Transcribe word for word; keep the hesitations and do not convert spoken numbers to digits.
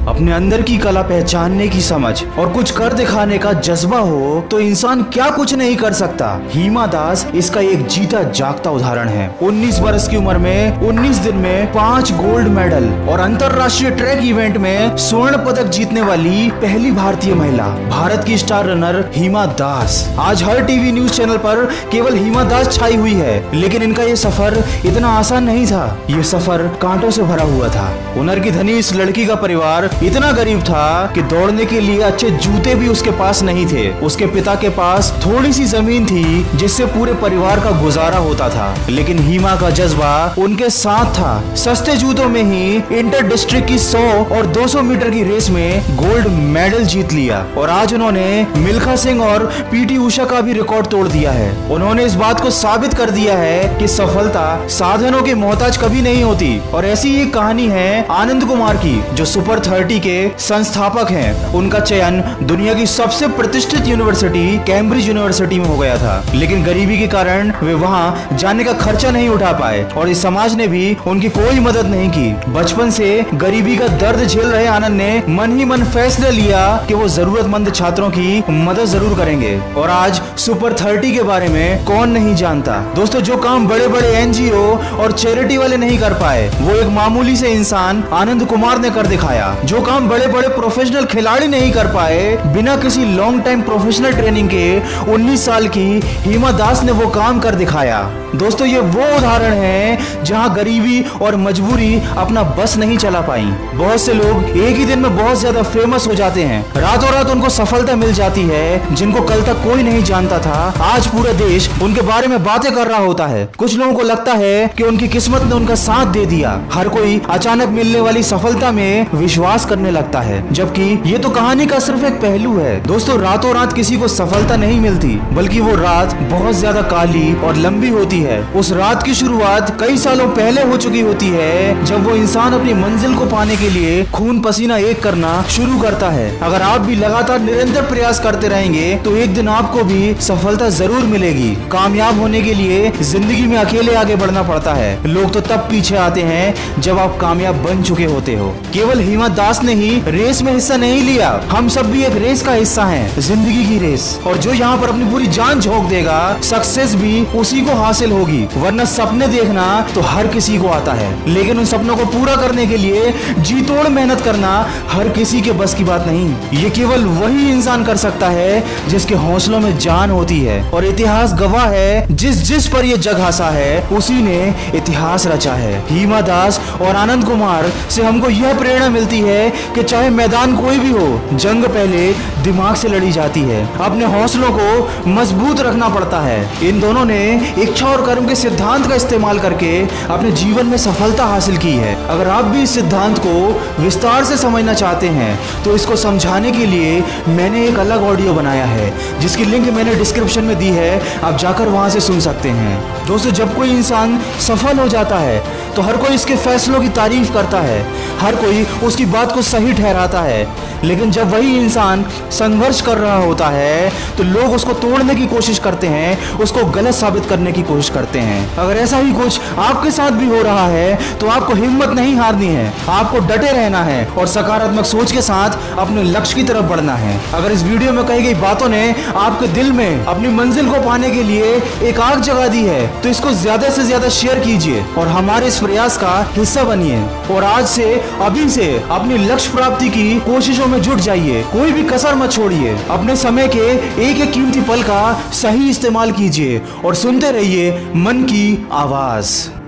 अपने अंदर की कला पहचानने की समझ और कुछ कर दिखाने का जज्बा हो तो इंसान क्या कुछ नहीं कर सकता। हिमा दास इसका एक जीता जागता उदाहरण है। उन्नीस वर्ष की उम्र में उन्नीस दिन में पांच गोल्ड मेडल और अंतरराष्ट्रीय ट्रैक इवेंट में स्वर्ण पदक जीतने वाली पहली भारतीय महिला, भारत की स्टार रनर हिमा दास। आज हर टीवी न्यूज चैनल पर केवल हिमा दास छाई हुई है, लेकिन इनका ये सफर इतना आसान नहीं था। ये सफर कांटों से भरा हुआ था। हुनर की धनी इस लड़की का परिवार इतना गरीब था कि दौड़ने के लिए अच्छे जूते भी उसके पास नहीं थे। उसके पिता के पास थोड़ी सी जमीन थी जिससे पूरे परिवार का गुजारा होता था, लेकिन हिमा का जज्बा उनके साथ था। सस्ते जूतों में ही इंटर डिस्ट्रिक्ट की सौ और दो सौ मीटर की रेस में गोल्ड मेडल जीत लिया और आज उन्होंने मिल्खा सिंह और पीटी उषा का भी रिकॉर्ड तोड़ दिया है। उन्होंने इस बात को साबित कर दिया है कि सफलता साधनों के मोहताज कभी नहीं होती। और ऐसी एक कहानी है आनंद कुमार की, जो सुपर थर्टी के संस्थापक हैं। उनका चयन दुनिया की सबसे प्रतिष्ठित यूनिवर्सिटी कैम्ब्रिज यूनिवर्सिटी में हो गया था, लेकिन गरीबी के कारण वे वहां जाने का खर्चा नहीं उठा पाए और इस समाज ने भी उनकी कोई मदद नहीं की। बचपन से गरीबी का दर्द झेल रहे आनंद ने मन ही मन फैसला लिया कि वो जरूरतमंद छात्रों की मदद जरूर करेंगे। और आज सुपर थर्टी के बारे में कौन नहीं जानता। दोस्तों, जो काम बड़े बड़े एनजीओ और चैरिटी वाले नहीं कर पाए, वो एक मामूली से इंसान आनंद कुमार ने कर दिखाया। जो काम बड़े बड़े प्रोफेशनल खिलाड़ी नहीं कर पाए, बिना किसी लॉन्ग टाइम प्रोफेशनल ट्रेनिंग के उन्नीस साल की हिमा दास ने वो काम कर दिखाया। दोस्तों, ये वो उदाहरण है जहां गरीबी और मजबूरी अपना बस नहीं चला पाई। बहुत से लोग एक ही दिन में बहुत ज्यादा फेमस हो जाते हैं, रातों रात उनको सफलता मिल जाती है, जिनको कल तक कोई नहीं जानता था आज पूरा देश उनके बारे में बातें कर रहा होता है। कुछ लोगों को लगता है कि उनकी किस्मत ने उनका साथ दे दिया। हर कोई अचानक मिलने वाली सफलता में विश्वास करने लगता है, जबकि ये तो कहानी का सिर्फ एक पहलू है। दोस्तों, रातों रात किसी को सफलता नहीं मिलती, बल्कि वो रात बहुत ज्यादा काली और लंबी होती है। उस रात की शुरुआत कई सालों पहले हो चुकी होती है, जब वो इंसान अपनी मंजिल को पाने के लिए खून पसीना एक करना शुरू करता है। अगर आप भी लगातार निरंतर प्रयास करते रहेंगे तो एक दिन आपको भी सफलता जरूर मिलेगी। कामयाब होने के लिए जिंदगी में अकेले आगे बढ़ना पड़ता है। लोग तो तब पीछे आते हैं जब आप कामयाब बन चुके होते हो। केवल हिमा दास ने ही रेस में हिस्सा नहीं लिया, हम सब भी एक रेस का हिस्सा हैं, जिंदगी की रेस। और जो यहाँ पर अपनी पूरी जान झोंक देगा, सक्सेस भी उसी को हासिल होगी। वरना सपने देखना तो हर किसी को आता है, लेकिन उन सपनों को पूरा करने के लिए जी तोड़ मेहनत करना हर किसी के बस की बात नहीं। ये केवल वही इंसान कर सकता है जिसके हौसलों में जान होती है। और इतिहास गवाह है, जिस जिस पर ये जग हंसा है उसी ने इतिहास रचा है। हिमा दास और आनंद कुमार से हमको यह प्रेरणा मिलती है कि चाहे मैदान कोई भी हो, जंग पहले दिमाग से लड़ी जाती है। अपने हौसलों को मजबूत रखना पड़ता है। इन दोनों ने इच्छा और कर्म के सिद्धांत का इस्तेमाल करके अपने जीवन में सफलता हासिल की है। अगर आप भी इस सिद्धांत को विस्तार से समझना चाहते हैं तो इसको समझाने के लिए मैंने एक अलग ऑडियो बनाया है, जिसकी लिंक मैंने डिस्क्रिप्शन में दी है, आप जाकर वहां से सुन सकते हैं। दोस्तों, जब कोई इंसान सफल हो जाता है तो हर कोई इसके फैसलों की तारीफ करता है, हर कोई उसकी बात को सही ठहराता है, लेकिन जब वही इंसान संघर्ष कर रहा होता है तो लोग उसको तोड़ने की कोशिश करते हैं, उसको गलत साबित करने की कोशिश करते हैं। अगर ऐसा ही कुछ आपके साथ भी हो रहा है तो आपको हिम्मत नहीं हारनी है, आपको डटे रहना है और सकारात्मक सोच के साथ अपने लक्ष्य की तरफ बढ़ना है। अगर इस वीडियो में कही गई बातों ने आपके दिल में अपनी मंजिल को पाने के लिए एक आग जगा दी है तो इसको ज्यादा से ज्यादा शेयर कीजिए और हमारे इस प्रयास का हिस्सा बनिए। और आज से अभी से अपनी लक्ष्य प्राप्ति की कोशिशों में जुट जाइए, कोई भी कसर मत छोड़िए। अपने समय के एक एक कीमती पल का सही इस्तेमाल कीजिए और सुनते रहिए मन की आवाज।